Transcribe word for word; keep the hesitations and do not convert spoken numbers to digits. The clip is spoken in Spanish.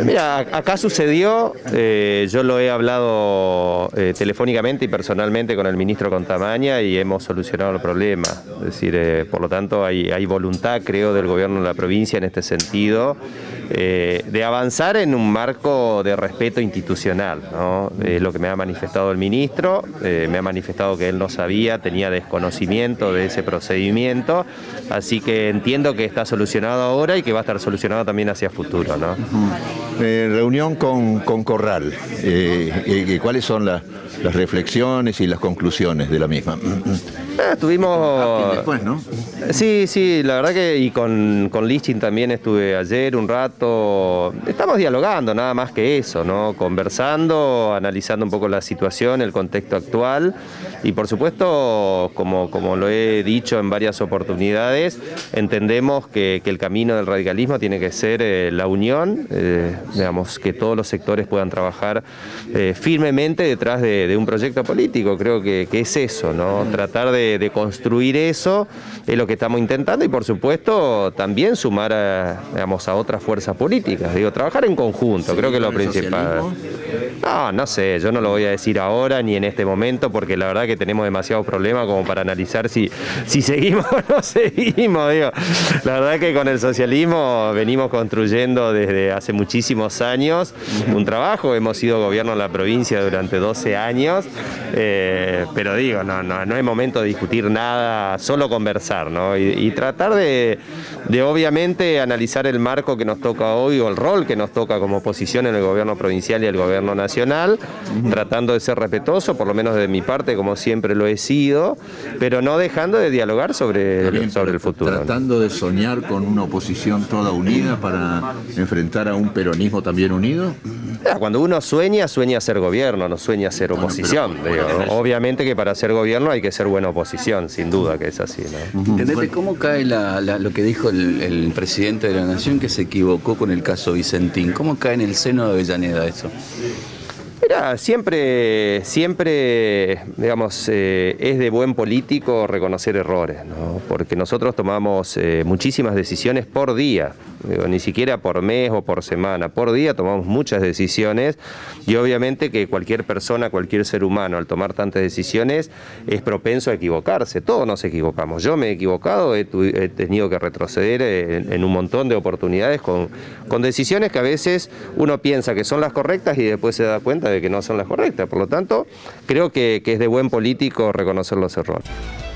Mira, acá sucedió, eh, yo lo he hablado eh, telefónicamente y personalmente con el ministro Contamaña y hemos solucionado el problema. Es decir, eh, por lo tanto hay, hay voluntad, creo, del gobierno de la provincia en este sentido, eh, de avanzar en un marco de respeto institucional, ¿no? Es lo que me ha manifestado el ministro, eh, me ha manifestado que él no sabía, tenía desconocimiento de ese procedimiento, así que entiendo que está solucionado ahora y que va a estar solucionado también hacia futuro, ¿no? Uh-huh. eh, reunión con, con Corral, eh, eh, ¿cuáles son las, las reflexiones y las conclusiones de la misma? Eh, estuvimos... Después, ¿no? Sí, sí, la verdad que y con, con Lichtin también estuve ayer un rato, estamos dialogando, nada más que eso, ¿no? Conversando, analizando un poco la situación, el contexto actual y por supuesto, como, como lo he dicho en varias oportunidades, entendemos que, que el camino del radicalismo tiene que ser eh, la unión, eh, digamos, que todos los sectores puedan trabajar eh, firmemente detrás de, de un proyecto político, creo que, que es eso, ¿no? Tratar de, de construir eso es lo que estamos intentando y por supuesto también sumar a, digamos, a otras fuerzas políticas, digo, trabajar en conjunto, creo que es lo principal. No, no sé, yo no lo voy a decir ahora ni en este momento porque la verdad que tenemos demasiados problemas como para analizar si, si seguimos o no seguimos, digo. La verdad que con el socialismo venimos construyendo desde hace muchísimos años un trabajo, hemos sido gobierno en la provincia durante doce años, eh, pero digo, no, no, no es momento de discutir nada, solo conversar, ¿no? Y, y tratar de, de obviamente analizar el marco que nos toca hoy o el rol que nos toca como oposición en el gobierno provincial y el gobierno nacional, uh-huh. tratando de ser respetuoso, por lo menos de mi parte, como siempre lo he sido, pero no dejando de dialogar sobre, bien, sobre el futuro. Tratando de soñar con una oposición toda unida para enfrentar a un peronismo también unido. Cuando uno sueña, sueña ser gobierno, no sueña ser oposición. Bueno, pero, digo, obviamente que para ser gobierno hay que ser buena oposición, sin duda que es así, ¿no? Uh-huh. Entendete, ¿cómo cae la, la, lo que dijo el, el presidente de la Nación, que se equivocó con el caso Vicentín? ¿Cómo cae en el seno de Avellaneda eso? Mira, siempre, siempre, digamos, eh, es de buen político reconocer errores, ¿no? Porque nosotros tomamos eh, muchísimas decisiones por día, digo, ni siquiera por mes o por semana, por día tomamos muchas decisiones y obviamente que cualquier persona, cualquier ser humano al tomar tantas decisiones es propenso a equivocarse, todos nos equivocamos, yo me he equivocado, he, he tenido que retroceder en, en un montón de oportunidades con, con decisiones que a veces uno piensa que son las correctas y después se da cuenta de que no son las correctas, por lo tanto creo que, que es de buen político reconocer los errores.